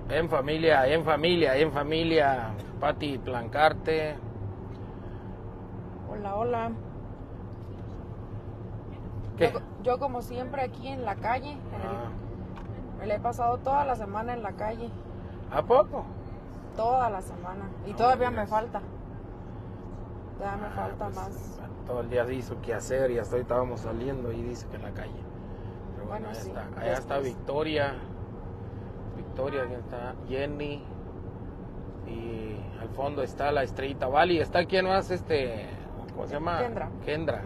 En familia, en familia, en familia. Pati Plancarte. Hola, hola. ¿Qué? Yo como siempre aquí en la calle. Me la he pasado toda la semana en la calle. ¿A poco? Toda la semana. Y todavía me falta. Todavía me falta pues, más. Todo el día hizo que hacer y hasta ahorita estábamos saliendo y dice que en la calle. Pero bueno, Bueno, sí, allá está Victoria. Victoria, aquí está Jenny. Y al fondo está la Estrellita Valley. ¿Está quién más? ¿Cómo se llama? Kendra.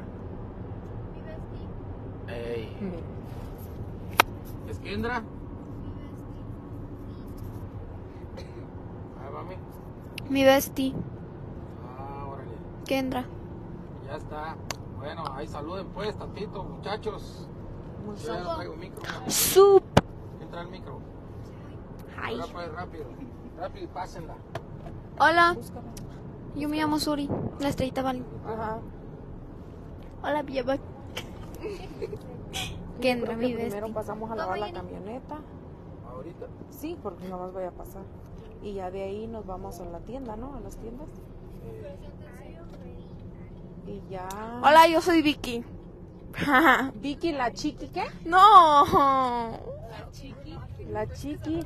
Ey. ¿Es Kendra? Ah, mami. Mi bestie. Ah, órale. Kendra. Ya está. Bueno, ahí saluden pues tantito, muchachos. Yo ya no traigo micro. Sup. Entra el micro. Hi. Ahora pues rápido. Rápido y pásenla. Hola. Búscala. Yo me llamo Suri. La estrellita Valley. Ajá. Hola, Biaba. Kendra, Creo mi que primero bestie. pasamos a lavar la camioneta. Ahorita. Sí, porque nada más voy a pasar. Y ya de ahí nos vamos a la tienda, ¿no? A las tiendas. Y ya. Hola, yo soy Vicky. Vicky, la chiqui, ¿qué? No. La chiqui.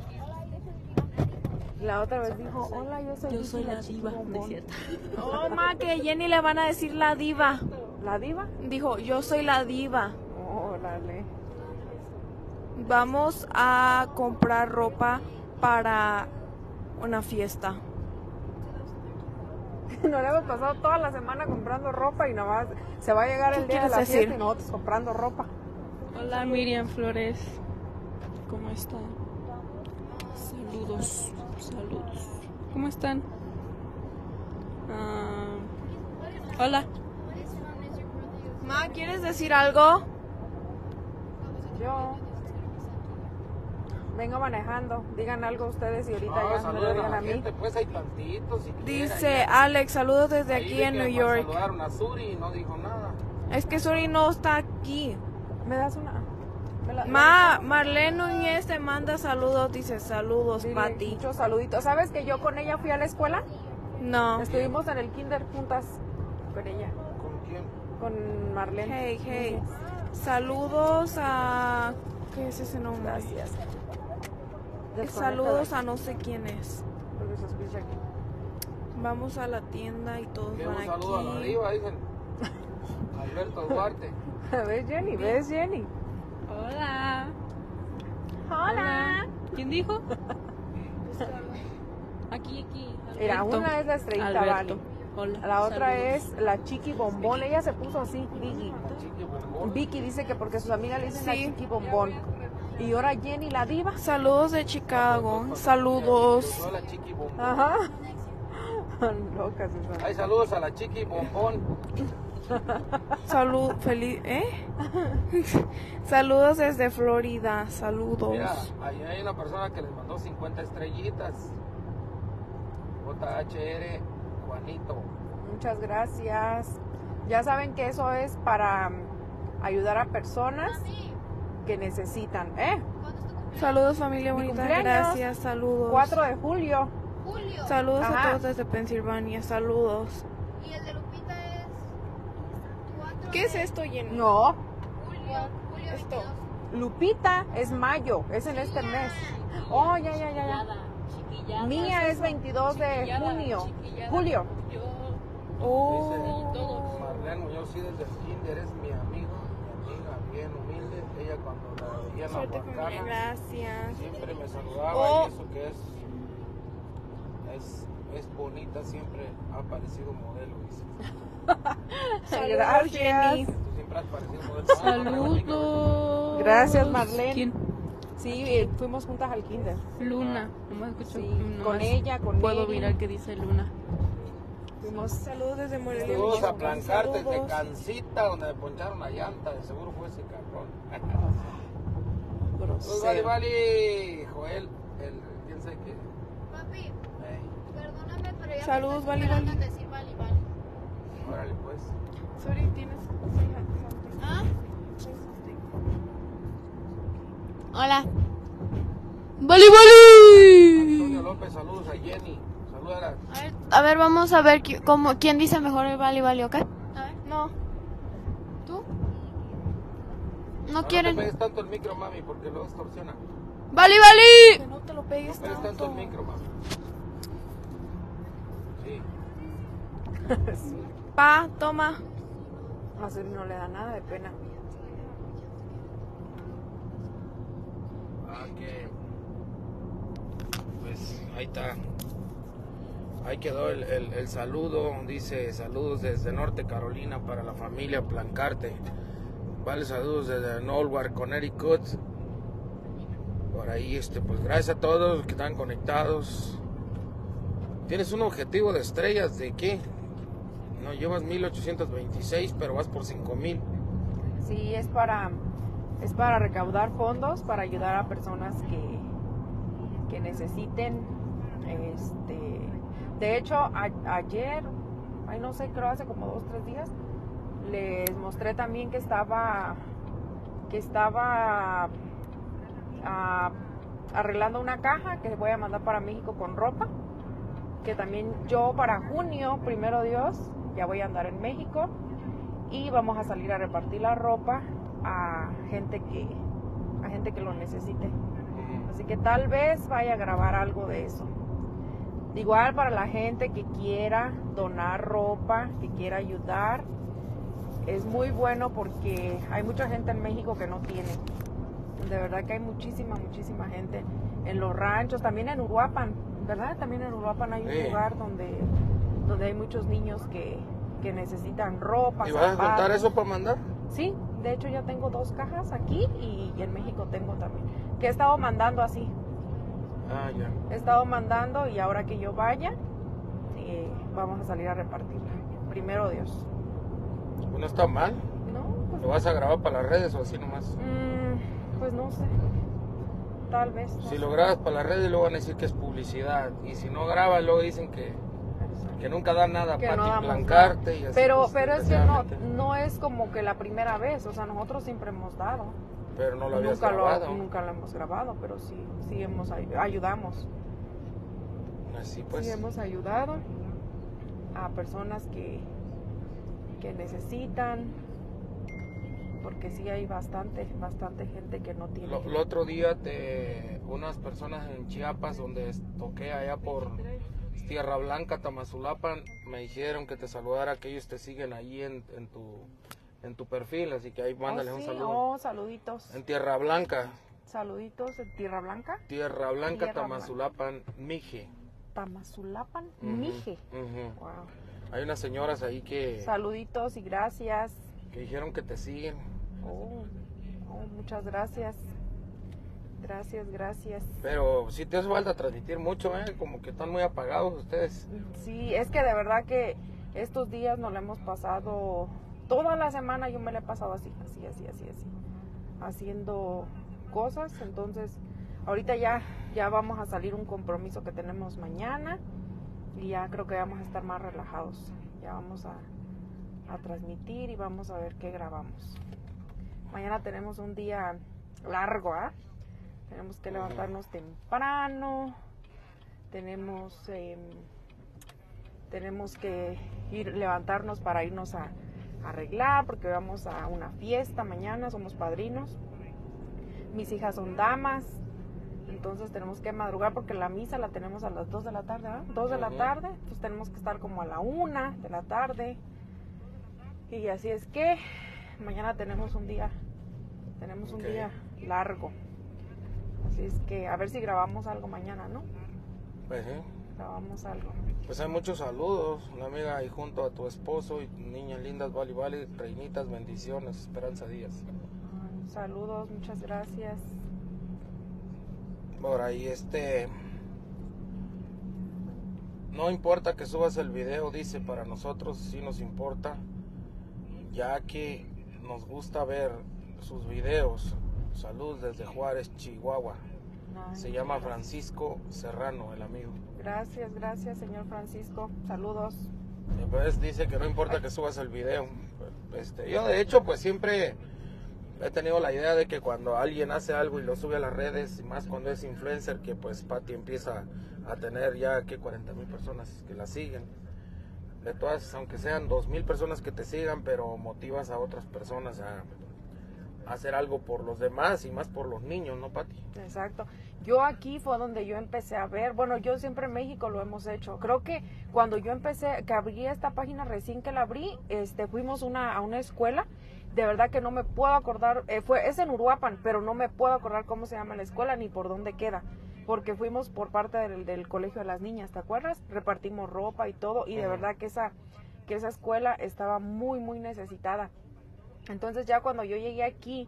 La otra vez dijo, hola, yo soy Vicky, la chiqui bombón. Oh, ma, que Jenny le van a decir la diva. ¿La diva? Dijo, yo soy la diva. Órale. Vamos a comprar ropa para una fiesta. Nos hemos pasado toda la semana comprando ropa y nada más se va a llegar el ¿Qué día de la quieres fiesta decir? y nosotros comprando ropa. Hola, Miriam Flores. ¿Cómo está? Saludos. Saludos. ¿Cómo están? Hola. Ma, ¿quieres decir algo? Yo vengo manejando. Digan algo ustedes y ahorita ya me lo saluden digan a a la mí. gente, pues hay tantitos. Si Dice quieren, Alex, saludos desde ahí aquí vi en que New York. saludaron a Suri y no dijo nada. Es que Suri no está aquí. ¿Me das una? Marlene Núñez te manda saludos, dice saludos, Dile Pati. muchos saluditos. ¿Sabes que yo con ella fui a la escuela? No. Estuvimos en el kinder juntas con ella. ¿Con quién? Con Marlene. Hey. Saludos a... ¿Qué es ese nombre? Gracias. Saludos a no sé quién es. Porque se escucha aquí. Vamos a la tienda y todos Que van un saludo a la aquí. diva, dicen. Alberto Duarte. ¿Ves, Jenny? ¿Ves, Jenny? Hola. Hola. ¿Quién dijo? Aquí. Mira, Alberto. una es la Estrellita Alberto. Valley. Hola. La otra Saludos. es la Chiqui Bombón. Ella se puso así, Vicky. Chiqui bombón. Vicky dice que porque sus amigas le dicen la Sí. Chiqui Bombón. Y ahora Jenny, la diva. Saludos de Chicago. Saludos. Yo la Chiqui bombón. Ajá. Locas esas. Hay saludos a la Chiqui bombón. Saludos desde Florida. Saludos. Mira, ahí hay una persona que les mandó 50 estrellitas. JHR Juanito. Muchas gracias. Ya saben que eso es para ayudar a personas que necesitan. Saludos, familia Mi bonita. cumpleaños. Gracias. Saludos. 4 de julio. Saludos Ajá. a todos desde Pensilvania. Saludos. Y el de Lupita es 4 ¿Qué es esto, Jenny? No, julio Esto. 22. Lupita es mayo, es en este mes. Oh, ya. Mía es 22 de junio. Julio. Oh. Marlene Muñoz, sí, desde el kinder es mi amiga, bien humilde. Ella cuando la veía en la Suerte, familia. Guarcana, Gracias. siempre me saludaba Oh. y eso que es bonita, siempre ha parecido modelo, dice. Saludos, Gracias. Jenny. Tú siempre has parecido modelo. Saludos. Gracias, Marlene. ¿Quién? Sí, fuimos juntas al kinder. Luna. No me escucho. Sí, Nomás con ella, con puedo Mary. mirar que dice Luna. Fuimos. Saludos desde Morelia. Saludos a Plancarte de Saludos. Cancita, donde me poncharon la llanta, de seguro fue ese cabrón. Pues Grosero. vale, Joel, quién sabe qué. Papi, perdóname, pero ya Saludos, me estás Vali, esperando en decir Vali, Vali. Órale pues. Sorry, tienes. ¿Ah? Hola. ¡Vali, Vali! López, saludos a Jenny. Salúdala. A ver, vamos a ver quién dice mejor el vale, ¿ok? A ver. No. ¿Tú? No quieren. te pegues tanto el micro, mami, porque luego extorsiona. ¡Vale! Que no te lo pegues No pegues tanto el micro, mami. Sí. Pa, toma. A Suri no le da nada de pena. Que pues ahí está. Ahí quedó el saludo. Dice saludos desde Norte Carolina para la familia Plancarte. Vale, saludos desde Norwalk, Connecticut. Por ahí pues gracias a todos los que están conectados. ¿Tienes un objetivo de estrellas de qué? No, llevas 1826, pero vas por 5000. Sí, es para recaudar fondos para ayudar a personas que necesiten. De hecho, ayer, no sé, creo hace como 2 o 3 días, les mostré también que estaba arreglando una caja que voy a mandar para México con ropa, que también yo para junio, primero Dios, ya voy a andar en México y vamos a salir a repartir la ropa a gente que lo necesite. Así que tal vez vaya a grabar algo de eso. Igual para la gente que quiera donar ropa, que quiera ayudar, es muy bueno porque hay mucha gente en México que no tiene. De verdad que hay muchísima gente en los ranchos, también en Uruapan, ¿verdad? También en Uruapan hay un lugar donde hay muchos niños que necesitan ropa. ¿Y vas a zapatos. juntar eso para mandar? Sí, de hecho ya tengo 2 cajas aquí y en México tengo también, que he estado mandando así. Ah, ya. He estado mandando y ahora que yo vaya, vamos a salir a repartirla. Primero Dios. Pues no está mal. No, pues, ¿Lo vas a grabar para las redes o así nomás? pues no sé. Tal vez. no Si sé. lo grabas para las redes, luego van a decir que es publicidad. Y si no grabas, luego dicen que nunca dan nada Que para no ti damos Plancarte. Y así, Pero pues, es que desgraciadamente. no es como que la primera vez. O sea, nosotros siempre hemos dado. Pero no lo habías grabado. Nunca lo hemos grabado, pero sí ayudamos. Así pues. Sí hemos ayudado a personas que necesitan, porque sí hay bastante gente que no tiene. El otro día unas personas en Chiapas, donde toqué allá por Tierra Blanca, Tamazulapan, me dijeron que te saludara, que ellos te siguen ahí en tu perfil, así que ahí mándale un saludo. Oh, saluditos. En Tierra Blanca. Saluditos en Tierra Blanca. Tierra Blanca, Tierra Tamazulapan, Mije. Tamazulapan, Ujú, Mije. ujú. Wow. Hay unas señoras ahí que Saluditos y gracias. dijeron que te siguen. Oh, muchas gracias. Gracias. Pero sí te hace falta transmitir mucho, como que están muy apagados ustedes. Sí, es que de verdad que estos días nos lo hemos pasado, toda la semana yo me la he pasado así, haciendo cosas. Entonces, ahorita ya vamos a salir un compromiso que tenemos mañana y ya creo que vamos a estar más relajados. Ya vamos a transmitir y vamos a ver qué grabamos. Mañana tenemos un día largo, ¿ah? Tenemos que levantarnos temprano, tenemos que levantarnos para irnos a arreglar, porque vamos a una fiesta mañana, somos padrinos. Mis hijas son damas, entonces tenemos que madrugar porque la misa la tenemos a las 2 de la tarde, ¿verdad? 2 de la tarde, entonces tenemos que estar como a la 1 de la tarde. Y así es que mañana tenemos un día largo. Así es que a ver si grabamos algo mañana, ¿no? Pues sí. Grabamos algo. Pues hay muchos saludos, una amiga ahí junto a tu esposo y niñas lindas, vale, reinitas, bendiciones, Esperanza Díaz. Saludos, muchas gracias. Por ahí no importa que subas el video, dice, para nosotros sí nos importa, ya que nos gusta ver sus videos. Saludos desde Juárez, Chihuahua. Se llama Francisco Serrano, el amigo. Gracias, señor Francisco. Saludos. Pues dice que no importa que subas el video. Yo de hecho pues siempre he tenido la idea de que cuando alguien hace algo y lo sube a las redes, y más cuando es influencer, que pues Pati empieza a tener ya que 40,000 personas que la siguen. De todas, aunque sean 2,000 personas que te sigan, pero motivas a otras personas a hacer algo por los demás y más por los niños, ¿no, Pati? Exacto. Yo aquí fue donde yo empecé a ver, bueno, yo siempre en México lo hemos hecho. Creo que cuando yo empecé, que abrí esta página recién que la abrí, fuimos a una escuela, de verdad que no me puedo acordar, es en Uruapan, pero no me puedo acordar cómo se llama la escuela ni por dónde queda, porque fuimos por parte del colegio de las niñas, ¿te acuerdas? Repartimos ropa y todo, y de verdad que esa escuela estaba muy, muy necesitada. Entonces ya cuando yo llegué aquí,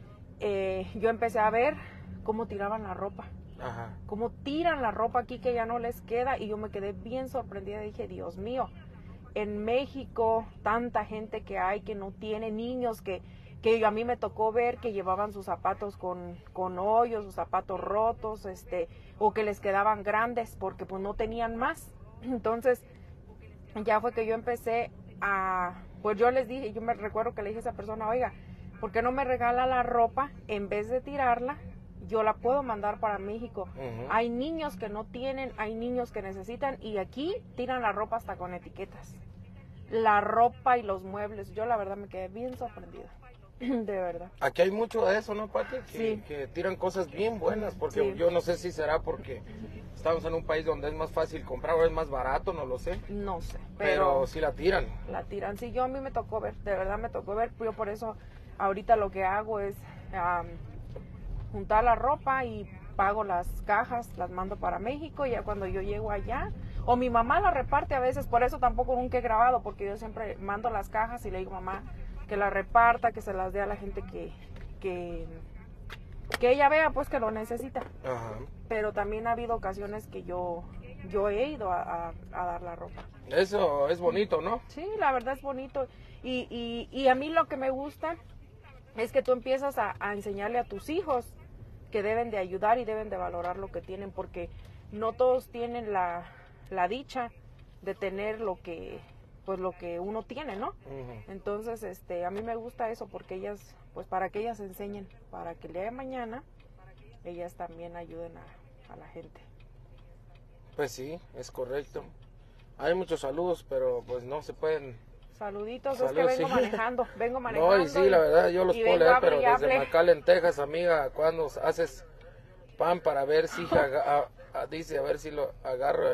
yo empecé a ver cómo tiraban la ropa. Ajá. Cómo tiran la ropa aquí que ya no les queda, y yo me quedé bien sorprendida. Dije, Dios mío, en México tanta gente que hay que no tiene, niños que a mí me tocó ver que llevaban sus zapatos con hoyos, sus zapatos rotos, o que les quedaban grandes porque pues no tenían más. Entonces ya fue que yo empecé pues yo les dije, yo me recuerdo que le dije a esa persona, oiga, ¿por qué no me regala la ropa? En vez de tirarla, yo la puedo mandar para México. Hay niños que no tienen, hay niños que necesitan, y aquí tiran la ropa hasta con etiquetas. La ropa y los muebles, yo la verdad me quedé bien sorprendida, de verdad. Aquí hay mucho de eso, ¿no, Pati? Sí. Que tiran cosas bien buenas, porque Sí. yo no sé si será porque estamos en un país donde es más fácil comprar o es más barato, no lo sé. No sé, Pero sí la tiran. la tiran. Sí, a mí me tocó ver, de verdad me tocó ver. Yo por eso ahorita lo que hago es juntar la ropa y pago las cajas, las mando para México, y ya cuando yo llego allá, o mi mamá la reparte a veces, por eso tampoco nunca he grabado, porque yo siempre mando las cajas y le digo, mamá, que la reparta, que se las dé a la gente que ella vea pues que lo necesita. Ajá. Pero también ha habido ocasiones que yo he ido a dar la ropa. Eso es bonito, ¿no? Sí, la verdad es bonito. Y a mí lo que me gusta es que tú empiezas a enseñarle a tus hijos que deben de ayudar y deben de valorar lo que tienen, porque no todos tienen la dicha de tener lo que uno tiene, ¿no? Entonces, a mí me gusta eso, porque ellas, pues para que ellas enseñen, para que el día de mañana ellas también ayuden a la gente. Pues sí, es correcto. Hay muchos saludos, pero pues no se pueden. Saluditos, Saludos, es que vengo sí. manejando. No, y sí, la verdad, yo los y puedo vengo leer, hable pero y desde hable. McAllen, Texas, amiga, cuando haces pan para ver si dice, a ver si lo agarro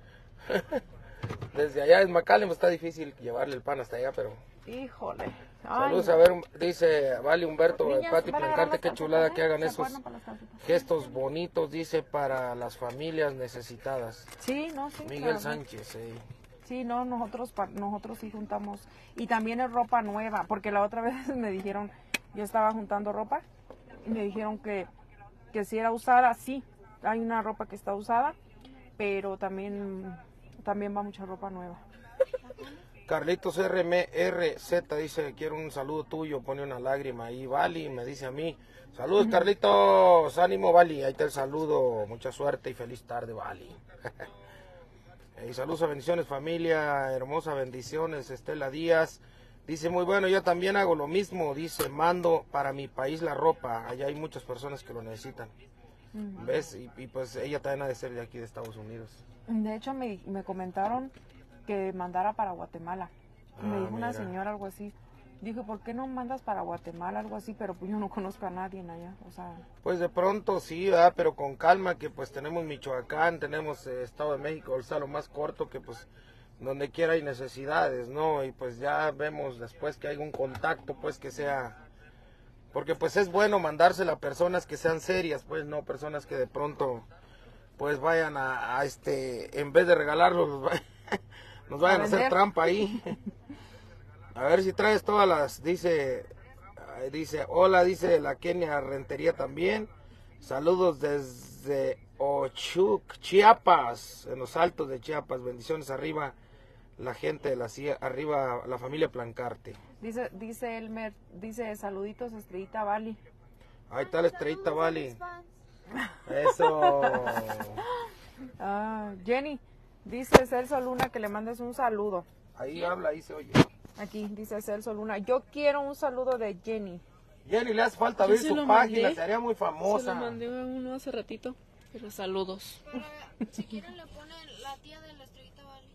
desde allá en McAllen, pues está difícil llevarle el pan hasta allá, pero Híjole. saludos. Ay, A ver, dice Vale Humberto, niñas, Pati van a agarrar Plancarte, las qué calcetas, chulada que hagan ¿Se esos acuerdan para las calcetas? gestos bonitos, dice, para las familias necesitadas. Sí, no, sí. Miguel claro. Sánchez, Sí, no, nosotros sí juntamos. Y también es ropa nueva, porque la otra vez me dijeron, yo estaba juntando ropa, y me dijeron que si era usada, sí, hay una ropa que está usada, pero también va mucha ropa nueva. Carlitos RMRZ dice, quiero un saludo tuyo, pone una lágrima ahí. Vali me dice a mí, saludos Carlitos, ánimo Vali, ahí está el saludo, mucha suerte y feliz tarde Vali. Y saludos a bendiciones familia, hermosa bendiciones. Estela Díaz dice, muy bueno, yo también hago lo mismo, dice, mando para mi país la ropa, allá hay muchas personas que lo necesitan. ¿Ves? Y pues ella también ha de ser de aquí de Estados Unidos. De hecho, me comentaron que mandara para Guatemala. Me dijo una mira. señora algo así. Dije, ¿por qué no mandas para Guatemala algo así? Pero pues yo no conozco a nadie allá, o sea... Pues de pronto sí, ¿verdad? Pero con calma, que pues tenemos Michoacán, tenemos Estado de México, el estado más corto, que pues donde quiera hay necesidades, ¿no? Y pues ya vemos después que hay un contacto, pues que sea... Porque pues es bueno mandársela a personas que sean serias, pues no personas que de pronto pues vayan en vez de regalarlos, nos vayan a hacer vender. trampa ahí. A ver si traes todas las, dice, hola, dice la Kenia Rentería también. Saludos desde Ochuc, Chiapas, en los altos de Chiapas. Bendiciones arriba, la gente de la CIA, arriba la familia Plancarte. Dice Elmer, saluditos, Estrellita Bali. Ahí está la Estrellita Saludos a Vali. mis fans. Eso. Jenny, dice Celso Luna que le mandes un saludo. Ahí habla, ahí se oye. Aquí dice Celso Luna, yo quiero un saludo de Jenny. Jenny, le hace falta Yo abrir se su lo página, mandé. sería muy Se lo famosa. mandé a uno hace ratito. Pero saludos. Si quieren le ponen la tía de la estrellita Bali.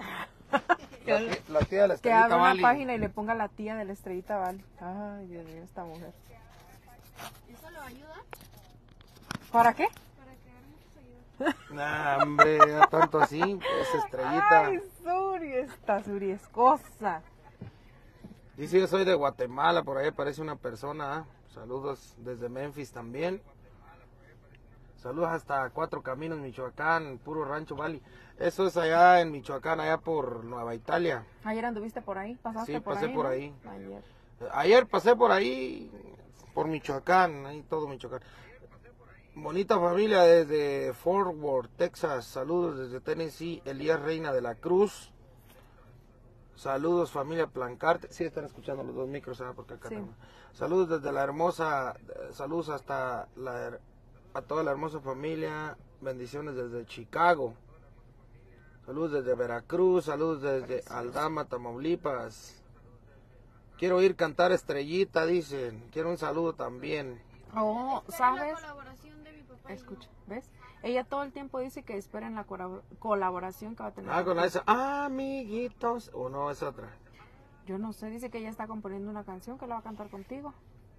La tía de la Que estrellita abra una Bali. página y le ponga la tía de la estrellita Bali. Ay, Dios mío, esta mujer. ¿Eso lo ayuda? ¿Para qué? Para crear muchos seguidores. Nah, hombre, ya tanto así, esa estrellita. Ay, Suri, esta Suri es cosa. Dice, yo soy de Guatemala, por ahí aparece una persona. ¿Ah? Saludos desde Memphis también. Saludos hasta Cuatro Caminos, Michoacán, puro Rancho Bali. Eso es allá en Michoacán, allá por Nueva Italia. Ayer anduviste por ahí, pasaste Sí, por pasé ahí. por ¿no? ahí. Ayer. Ayer pasé por ahí, por Michoacán, ahí todo Michoacán. Bonita familia desde Fort Worth, Texas. Saludos desde Tennessee, Elías Reina de la Cruz. Saludos familia Plancarte. Sí, están escuchando los dos micros, porque acá Sí. tengo. Saludos desde la hermosa, saludos hasta a toda la hermosa familia. Bendiciones desde Chicago. Saludos desde Veracruz, saludos desde Aldama, Tamaulipas. Quiero oír cantar Estrellita, dicen. Quiero un saludo también. Oh, La ¿sabes? colaboración de mi papá. Escucha, ¿ves? Ella todo el tiempo dice que esperen la colaboración que va a tener. Ah, con esa. Amiguitos. O no, es otra. Yo no sé, dice que ella está componiendo una canción que la va a cantar contigo.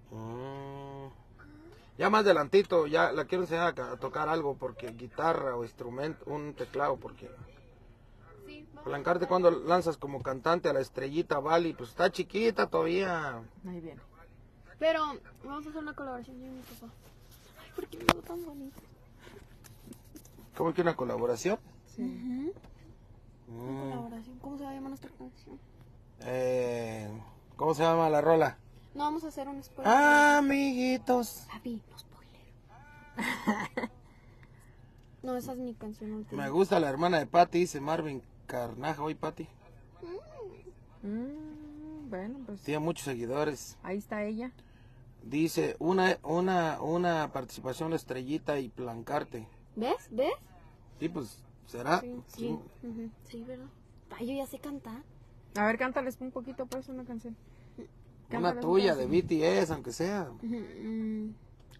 Ya más adelantito, ya la quiero enseñar a tocar algo, porque guitarra o instrumento, un teclado, porque Sí, vamos. Plancarte cuando lanzas como cantante a la Estrellita Bali, pues está chiquita todavía. Ahí viene. Pero vamos a hacer una colaboración yo y mi papá. Ay, ¿por qué me veo tan bonito? ¿Cómo que una colaboración? Sí. Colaboración. ¿Cómo se va a llamar nuestra canción? ¿Cómo se llama la rola? No, vamos a hacer un spoiler. Amiguitos. Papi, no spoiler. No, esa es mi canción última. Me gusta la hermana de Patty, dice Marvin Carnaja. Hoy Patty Bueno, pues tiene muchos seguidores. ahí está ella. Dice una participación de Estrellita y Plancarte. ¿Ves? ¿Ves? Sí, pues será. Sí. Ujú. Sí, ¿verdad? Ay, yo ya sé cantar. A ver, cántales un poquito, pues, una canción. Una Cántales tuya de canción. BTS, aunque sea. Ujú.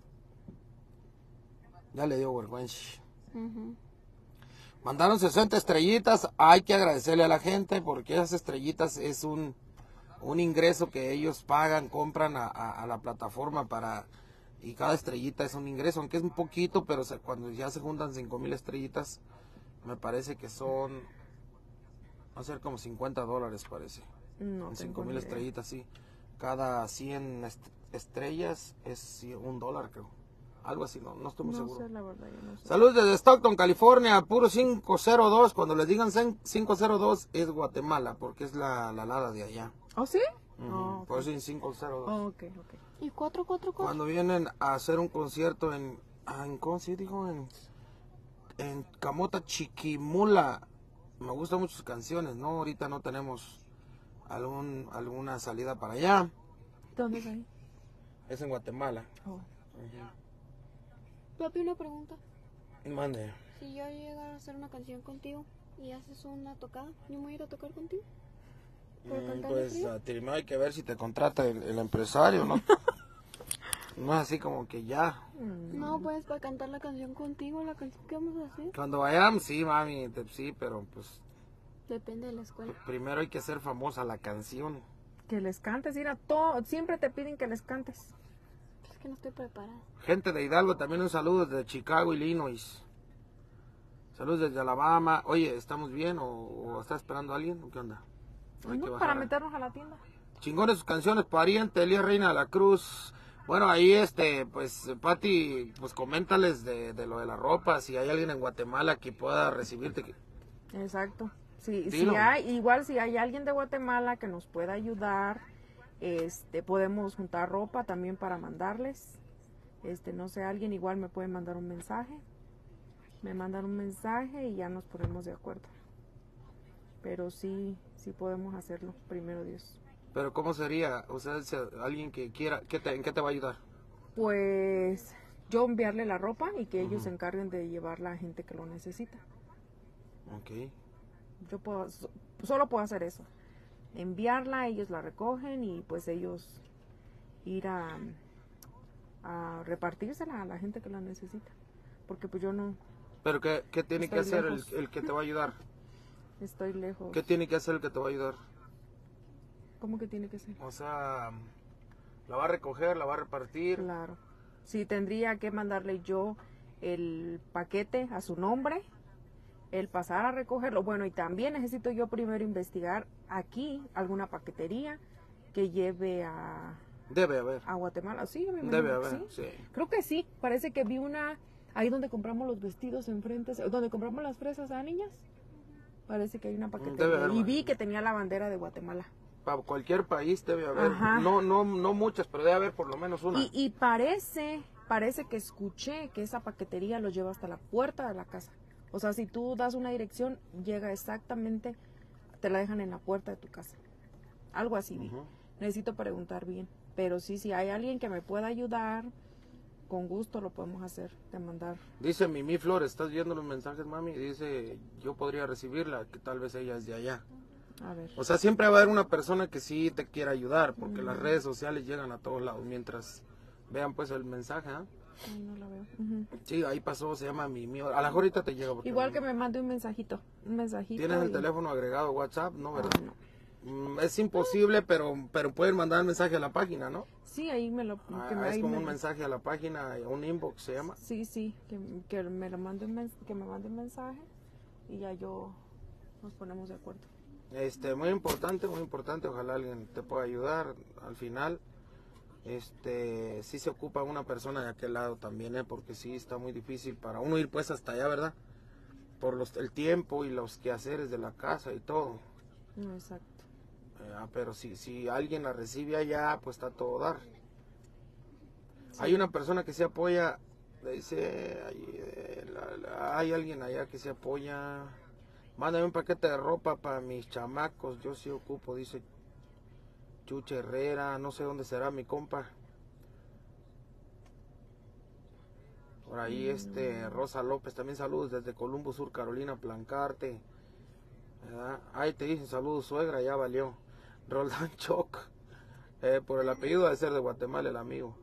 Ya le dio vergüenza. Ujú. Mandaron 60 estrellitas. Hay que agradecerle a la gente porque esas estrellitas es un ingreso que ellos pagan, compran a la plataforma para... Y cada estrellita es un ingreso, aunque es un poquito, pero cuando ya se juntan 5,000 estrellitas, me parece que son... Va a ser como $50, parece. No En tengo 5,000 ni idea. estrellitas, sí. Cada 100 estrellas es $1, creo. Algo así, no estoy muy No seguro. sé, la verdad, yo no sé. Saludos desde Stockton, California, puro 502. Cuando les digan 502 es Guatemala, porque es la alada de allá. ¿Oh, sí? Ujú, por eso en 502. Oh, ok. ¿Y 444? Cuando vienen a hacer un concierto ¿cómo se dijo? En Camota, Chiquimula. Me gustan mucho sus canciones, ¿no? Ahorita no tenemos alguna salida para allá. ¿Dónde es ahí? Es en Guatemala. Oh. Papi, una pregunta. Mande. Si yo llegara a hacer una canción contigo y haces una tocada, ¿yo me voy a ir a tocar contigo? ¿Por cantar Pues frío? primero hay que ver si te contrata el empresario, ¿no? No es así como que ya. No, pues para cantar la canción contigo, la canción que vamos a hacer. Cuando vayamos, sí, mami, sí, pero pues Depende de la escuela. primero hay que hacer famosa la canción. Que les cantes, mira, siempre te piden que les cantes. Es que no estoy preparada. Gente de Hidalgo, también un saludo desde Chicago, Illinois. Saludos desde Alabama. Oye, ¿estamos bien o está esperando a alguien? ¿O qué onda? Hay que No, bajar, para meternos a la tienda. Chingones sus canciones, Pariente, Elías Reina de la Cruz. Bueno, ahí pues Pati, pues coméntales de lo de la ropa, si hay alguien en Guatemala que pueda recibirte. Exacto. Sí, Dilo. igual si hay alguien de Guatemala que nos pueda ayudar, podemos juntar ropa también para mandarles. No sé, alguien igual me puede mandar un mensaje. Me mandan un mensaje y ya nos ponemos de acuerdo. Pero sí podemos hacerlo, primero Dios. Pero ¿cómo sería? O sea, si alguien que quiera, ¿en qué te va a ayudar? Pues yo enviarle la ropa y que ellos se encarguen de llevarla a gente que lo necesita. Ok. Yo solo puedo hacer eso. Enviarla, ellos la recogen y pues ellos ir a repartírsela a la gente que la necesita. Porque pues yo no Pero ¿qué tiene que Estoy hacer lejos. el que te va a ayudar? estoy lejos. ¿Qué tiene que hacer el que te va a ayudar? ¿Cómo que tiene que ser? O sea, la va a recoger, la va a repartir. Claro. Sí, tendría que mandarle yo el paquete a su nombre, el pasar a recogerlo. Bueno, y también necesito yo primero investigar aquí alguna paquetería que lleve Debe haber. a Guatemala. Sí, me imagino Debe que haber, sí. sí. Creo que sí. Parece que vi una ahí donde compramos los vestidos enfrente, donde compramos las fresas a niñas. Parece que hay una paquetería. Debe haber, Y man. vi que tenía la bandera de Guatemala. Para cualquier país debe haber. Ajá. No muchas, pero debe haber por lo menos una. Y parece que escuché que esa paquetería lo lleva hasta la puerta de la casa. O sea, si tú das una dirección, llega exactamente, te la dejan en la puerta de tu casa. Algo así vi. Ujú. Necesito preguntar bien. Pero sí, si hay alguien que me pueda ayudar, con gusto lo podemos hacer, de mandar. Dice Mimi Flores, ¿estás viendo los mensajes, mami? Dice, yo podría recibirla, que tal vez ella es de allá. A ver. O sea, siempre va a haber una persona que sí te quiera ayudar, porque las redes sociales llegan a todos lados. Mientras vean pues el mensaje, ¿ah? Ay, no la veo. Ujú. Sí, ahí pasó, se llama Mimi. A la mejor ahorita te llega. Porque Igual que me mande un mensajito. Un mensajito. ¿Tienes el y- teléfono agregado a WhatsApp? No, Ah, ¿verdad? no. Es imposible, pero pueden mandar el mensaje a la página, ¿no? Sí, ahí me lo. Es como un mensaje a la página, un inbox se llama. Sí, que me lo mande que me mande un mensaje y ya yo nos ponemos de acuerdo. Muy importante, ojalá alguien te pueda ayudar al final. Sí se ocupa una persona de aquel lado también, porque sí está muy difícil para uno ir pues hasta allá, ¿verdad? Por el tiempo y los quehaceres de la casa y todo. No, exacto. Pero si alguien la recibe allá, pues está a todo dar. Hay una persona que se apoya, dice, hay alguien allá que se apoya. Mándame un paquete de ropa para mis chamacos, yo sí ocupo, dice Chucha Herrera, no sé dónde será mi compa. Por ahí Rosa López, también saludos desde Columbus Sur, Carolina, Plancarte. ¿Verdad? Ahí te dicen saludos suegra, ya valió. Roldán Choc, por el apellido de ser de Guatemala el amigo.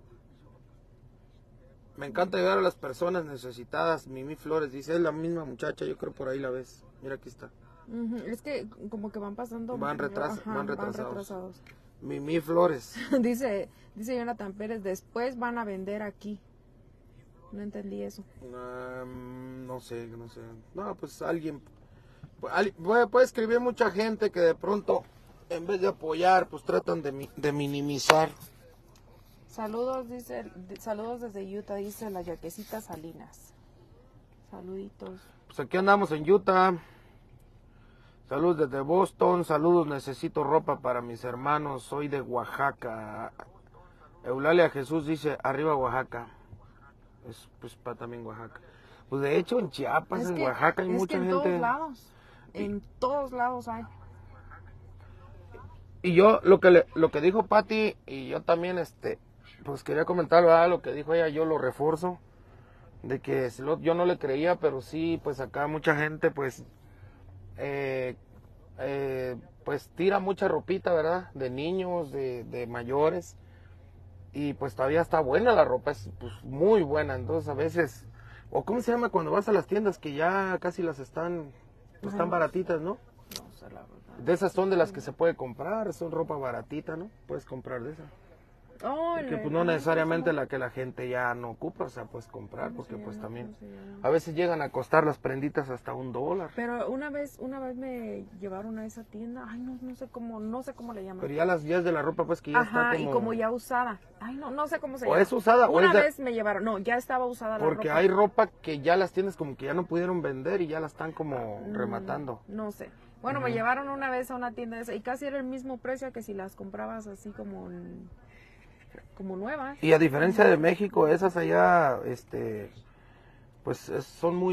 Me encanta ayudar a las personas necesitadas. Mimi Flores dice, es la misma muchacha, yo creo por ahí la ves. Mira, aquí está. Ujú, es que como que van pasando. Van Ajá, retrasados. Mimi Flores. dice Jonathan Pérez, después van a vender aquí. No entendí eso. No sé. No, pues alguien. Puede escribir mucha gente que de pronto, en vez de apoyar, pues tratan de minimizar. Saludos, saludos desde Utah, dice la Yaquecita Salinas. Saluditos. Pues aquí andamos en Utah. Saludos desde Boston. Saludos, necesito ropa para mis hermanos. Soy de Oaxaca. Eulalia Jesús dice, arriba Oaxaca. Es pues para también Oaxaca. Pues de hecho en Chiapas, en Oaxaca hay mucha en gente. En todos lados hay. Y yo lo que dijo Patti y yo también pues quería comentar, ¿verdad? Lo que dijo ella, yo lo refuerzo, de que yo no le creía, pero sí, pues acá mucha gente pues pues tira mucha ropita, ¿verdad? De niños, de mayores, y pues todavía está buena la ropa, es pues muy buena. Entonces a veces, o ¿cómo se llama cuando vas a las tiendas que ya casi las están baratitas, ¿no? No sé, la verdad. De esas son de las que se puede comprar, son ropa baratita, ¿no? Puedes comprar de esa. Oh, Que pues no necesariamente la que la gente ya no ocupa, o sea, puedes comprar, porque pues también a veces llegan a costar las prenditas hasta $1. Pero una vez me llevaron a esa tienda, ay no sé cómo le llaman. Pero ya las es de la ropa pues que ya Ajá, está como... y como ya usada. Ay, no sé cómo se O llama. es usada o Una es de... vez me llevaron, no, ya estaba usada la ropa. Porque hay ropa que ya las tienes como que ya no pudieron vender y ya la están como rematando. No sé. Bueno, me llevaron una vez a una tienda de esa y casi era el mismo precio que si las comprabas así como nuevas. Y a diferencia de México, esas allá, pues son muy,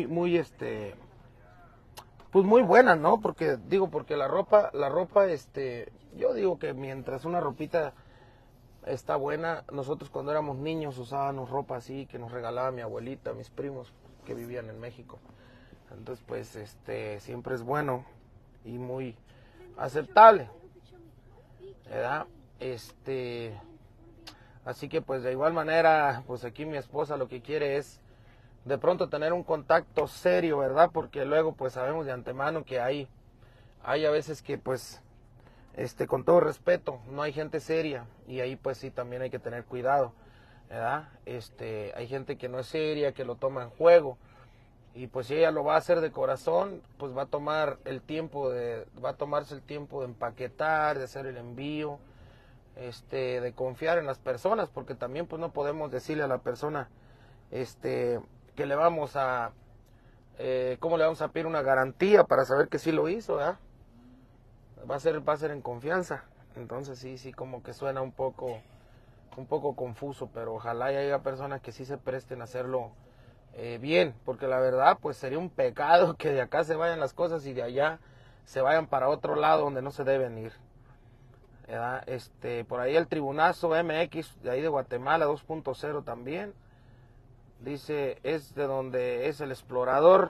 pues muy buenas, ¿no? Porque la ropa, yo digo que mientras una ropita está buena, nosotros cuando éramos niños usábamos ropa así que nos regalaba mi abuelita, mis primos que vivían en México. Entonces, pues, siempre es bueno y muy aceptable, ¿verdad? Así que pues de igual manera, pues aquí mi esposa lo que quiere es de pronto tener un contacto serio, ¿verdad? Porque luego pues sabemos de antemano que hay a veces que pues, con todo respeto, no hay gente seria y ahí pues sí también hay que tener cuidado, ¿verdad? Hay gente que no es seria, que lo toma en juego y pues si ella lo va a hacer de corazón, pues va a tomarse el tiempo de empaquetar, de hacer el envío, de confiar en las personas, porque también pues no podemos decirle a la persona, que le vamos a, ¿cómo le vamos a pedir una garantía para saber que sí lo hizo, ¿verdad? Va a ser en confianza. Entonces sí, como que suena un poco confuso, pero ojalá haya personas que sí se presten a hacerlo bien, porque la verdad pues sería un pecado que de acá se vayan las cosas y de allá se vayan para otro lado donde no se deben ir, ¿verdad? Por ahí el Tribunazo MX de ahí de Guatemala 2.0 también dice, es de donde es el explorador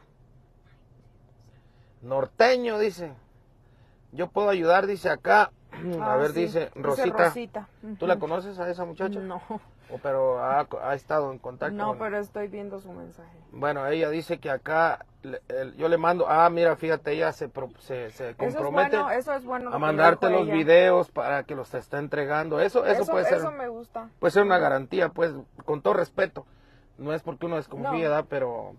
norteño, dice. Yo puedo ayudar, dice acá. A ver, sí. dice Rosita. ¿Tú la conoces a esa muchacha? No. Pero ha estado en contacto. No, pero estoy viendo su mensaje. Bueno, ella dice que acá yo le mando, mira, fíjate, ella se compromete eso es bueno a mandarte los videos para que los te está entregando. Eso puede ser. Eso me gusta. Puede ser una garantía, pues, con todo respeto. No es porque uno desconfía, ¿verdad? Pero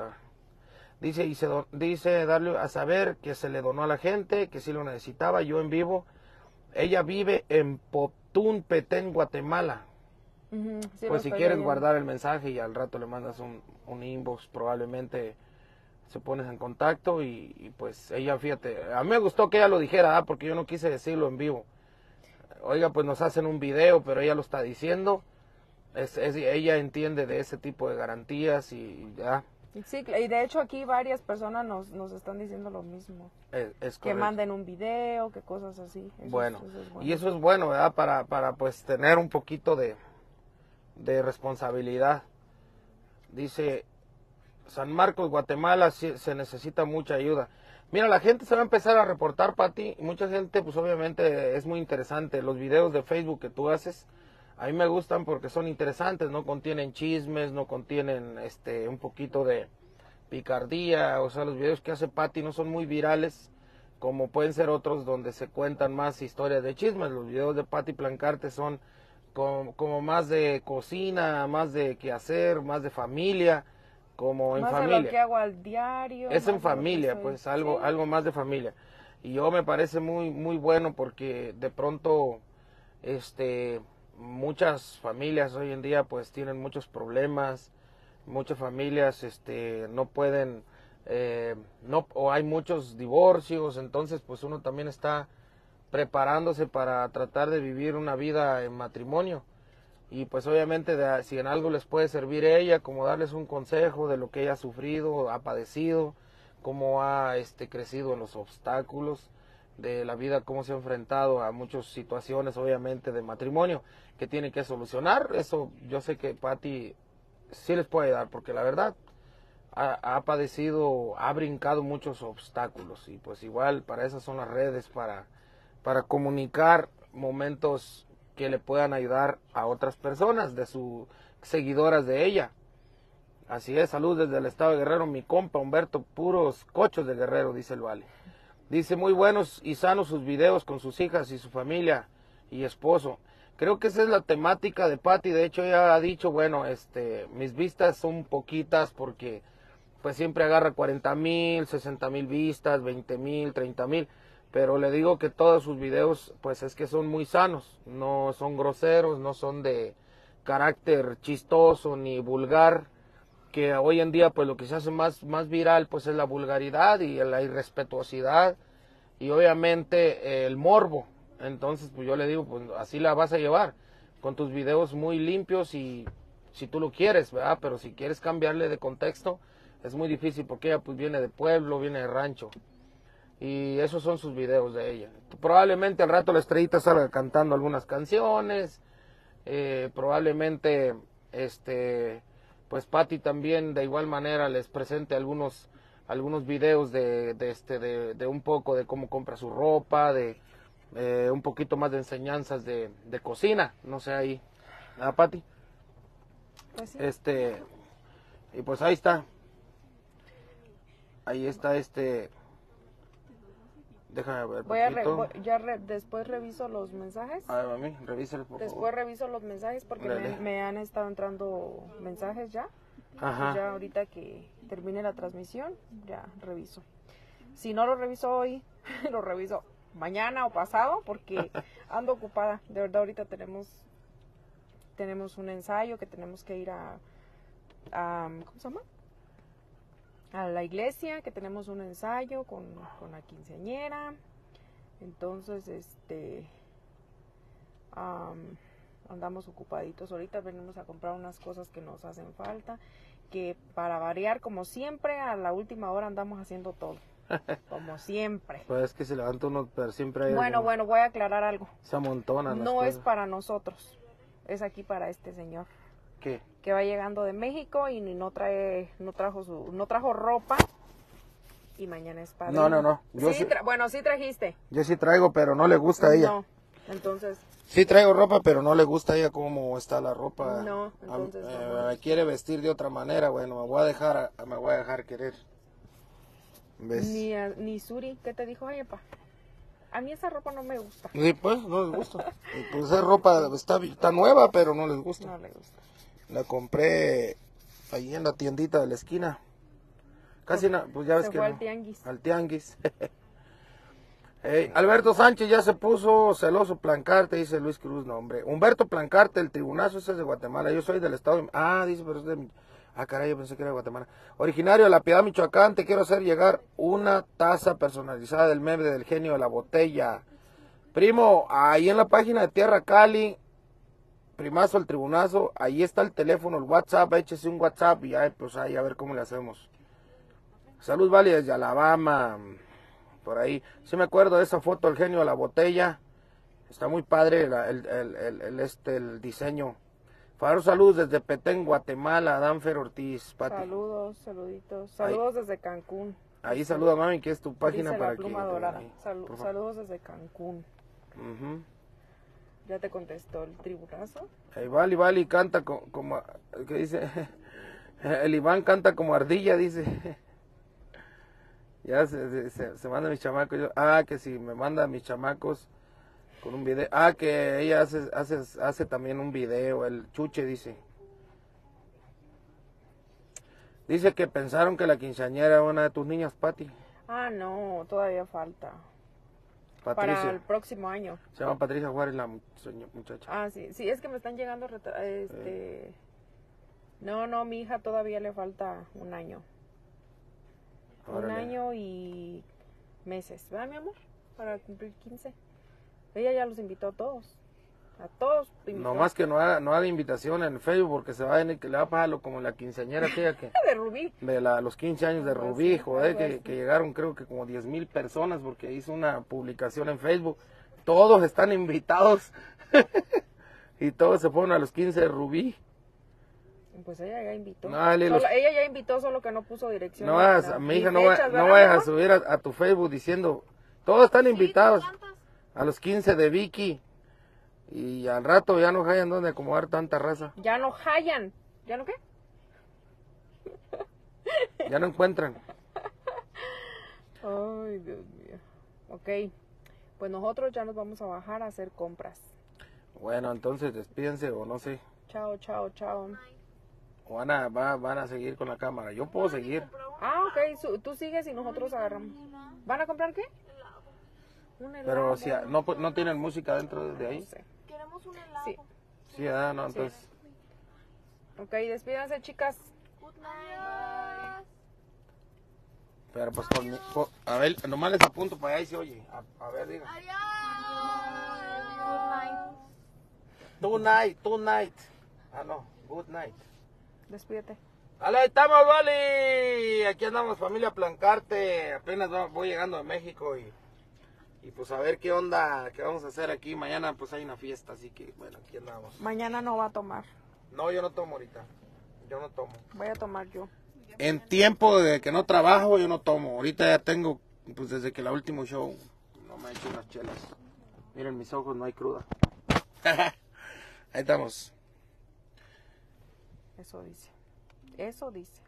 dice darle a saber que se le donó a la gente, que sí lo necesitaba, yo en vivo. Ella vive en Potún, Petén, Guatemala. Sí, pues si quieres guardar el mensaje y al rato le mandas un inbox, probablemente se pones en contacto y pues ella, fíjate, a mí me gustó que ella lo dijera, porque yo no quise decirlo en vivo. Oiga, pues nos hacen un video, pero ella lo está diciendo. Ella entiende de ese tipo de garantías y ya. Sí, y de hecho aquí varias personas nos están diciendo lo mismo. Es que manden un video, que cosas así. Eso es bueno. Y eso es bueno, ¿verdad? Para pues tener un poquito de responsabilidad. Dice, San Marcos, Guatemala, se necesita mucha ayuda. Mira, la gente se va a empezar a reportar, Pati, y mucha gente, pues obviamente es muy interesante. Los videos de Facebook que tú haces, a mí me gustan porque son interesantes, no contienen chismes, no contienen un poquito de picardía, o sea, los videos que hace Pati no son muy virales, como pueden ser otros donde se cuentan más historias de chismes. Los videos de Pati Plancarte son como más de cocina, más de quehacer, más de familia, como en más familia. De lo que hago al diario. Es en familia, pues algo más de familia. Y yo me parece muy muy bueno porque de pronto muchas familias hoy en día pues tienen muchos problemas, muchas familias no pueden o hay muchos divorcios, entonces pues uno también está preparándose para tratar de vivir una vida en matrimonio y pues obviamente si en algo les puede servir ella, como darles un consejo de lo que ella ha sufrido, ha padecido, cómo ha crecido en los obstáculos de la vida, cómo se ha enfrentado a muchas situaciones obviamente de matrimonio que tiene que solucionar. Eso yo sé que Pati sí les puede ayudar porque la verdad ha padecido, ha brincado muchos obstáculos y pues igual para esas son las redes, para comunicar momentos que le puedan ayudar a otras personas, de sus seguidoras de ella. Así es, salud desde el estado de Guerrero, mi compa Humberto, puros cochos de Guerrero, dice el Vale. Dice, muy buenos y sanos sus videos con sus hijas y su familia y esposo. Creo que esa es la temática de Pati, de hecho ella ha dicho, bueno, mis vistas son poquitas porque pues siempre agarra 40,000, 60,000 vistas, 20,000, 30,000. Pero le digo que todos sus videos pues es que son muy sanos, no son groseros, no son de carácter chistoso ni vulgar, que hoy en día pues lo que se hace más viral pues es la vulgaridad y la irrespetuosidad y obviamente el morbo. Entonces pues yo le digo, pues así la vas a llevar, con tus videos muy limpios y si tú lo quieres, ¿verdad? Pero si quieres cambiarle de contexto es muy difícil porque ella pues viene de pueblo, viene de rancho. Y esos son sus videos de ella. Probablemente al rato la estrellita salga cantando algunas canciones. Probablemente pues Pati también de igual manera les presente algunos videos de un poco de cómo compra su ropa, de un poquito más de enseñanzas de cocina, no sé ahí. ¿Ah, Pati? Pues sí. Y pues ahí está. Ahí está Déjame ver. Después reviso los mensajes. A ver, mami, revísale por Después favor. reviso los mensajes porque Dale. me han estado entrando mensajes ya. Ajá. Ya ahorita que termine la transmisión, ya reviso. Si no lo reviso hoy, lo reviso mañana o pasado porque ando ocupada. De verdad, ahorita tenemos un ensayo que tenemos que ir a ¿cómo se llama? A la iglesia, que tenemos un ensayo con la quinceañera. Entonces, andamos ocupaditos. Ahorita venimos a comprar unas cosas que nos hacen falta, que para variar, como siempre, a la última hora andamos haciendo todo. Como siempre. Pues es que se levanta uno, pero siempre hay Bueno, voy a aclarar algo. se amontonan las No es cosas. para nosotros, es aquí para este señor ¿Qué? que va llegando de México y no trajo ropa y mañana es para No. Yo sí, sí, sí trajiste. yo sí traigo, pero no le gusta a ella. No, entonces Sí traigo ropa, pero no le gusta a ella cómo está la ropa. No, entonces Me quiere vestir de otra manera. Bueno, me voy a dejar querer. ¿Ves? ni Suri, ¿qué te dijo? Ay, pa, a mí esa ropa no me gusta. Sí, pues, no les gusta. Y pues esa ropa está nueva, pero no les gusta. No le gusta. La compré ahí en la tiendita de la esquina. Casi pues ya ves Se que fue no. al tianguis. Al tianguis. Alberto Sánchez ya se puso celoso. Plancarte, dice Luis Cruz. No, hombre. Humberto Plancarte, el tribunazo ese es de Guatemala. Yo soy del estado de... dice, pero es de... caray, yo pensé que era de Guatemala. Originario de La Piedad, Michoacán. Te quiero hacer llegar una taza personalizada del meme del genio de la botella. Primo, ahí en la página de Tierra Cali, primazo, el tribunazo, ahí está el teléfono, el WhatsApp, échese un WhatsApp y ya, pues ahí a ver cómo le hacemos. Salud Valley desde Alabama, por ahí. Sí me acuerdo de esa foto del genio de la botella. Está muy padre el diseño. Faro, saludos desde Petén, Guatemala, Danfer Ortiz, Pati. Saludos, saluditos. Saludos desde Cancún. Ahí saluda mami, que es tu página Dice para la pluma que... dorada. ahí, Saludos desde Cancún. Uh-huh. Ya te contestó el tribunazo. El Vali canta como... ¿Qué dice? El Iván canta como ardilla, dice. Ya se manda a mis chamacos. Que si me manda a mis chamacos con un video. Que ella hace también un video. El Chuche dice. Dice que pensaron que la quinceañera era una de tus niñas, Pati. No, todavía falta. Patricia. Para el próximo año. Se llama Patricia Juárez la muchacha. Sí, es que me están llegando No, mi hija todavía le falta un año. Órale. Un año y meses, ¿verdad, mi amor? Para cumplir 15. Ella ya los invitó a todos. A todos invitó. No más que no haga invitación en Facebook porque se va a venir, que le va a pasar como la quinceañera aquella que... De Rubí. De los 15 años de Algo Rubí, así, joder, algo que así. llegaron creo que como 10,000 personas porque hizo una publicación en Facebook. Todos están invitados y todos se fueron a los 15 de Rubí. Pues ella ya invitó. No, dale, Ella ya invitó, solo que no puso dirección. No vayas, mi hija, no vayas a subir a tu Facebook diciendo, todos están invitados a los 15 de Vicky. Y al rato ya no hayan donde acomodar tanta raza. Ya no hallan. ¿Ya no qué? Ya no encuentran. Ay, Dios mío. Ok, pues nosotros ya nos vamos a bajar a hacer compras. Bueno, entonces despídense o no sé. Chao, chao, chao. O van a seguir con la cámara. Yo puedo seguir. Ok, tú sigues y nosotros agarramos. ¿Van a comprar qué? Un helado. Pero si no tienen música dentro de ahí. No sé. Queremos un helado. Sí. Sí, no, entonces. Ok, despídanse, chicas. Good night. Pero pues a ver, nomás les apunto para allá y se oye. A ver, diga. Adiós. Good night. Tonight. No, good night. Despídete. ¡Hola, ahí estamos, Vali! Aquí andamos, familia Plancarte. Apenas voy llegando de México y pues a ver qué onda, qué vamos a hacer aquí. Mañana pues hay una fiesta, así que bueno, aquí andamos. Mañana no va a tomar. No, yo no tomo ahorita. Yo no tomo. Voy a tomar yo. En tiempo de que no trabajo, yo no tomo. Ahorita ya tengo, pues desde que el último show, no me he hecho unas chelas. Miren mis ojos, no hay cruda. Ahí estamos. Eso dice. Eso dice.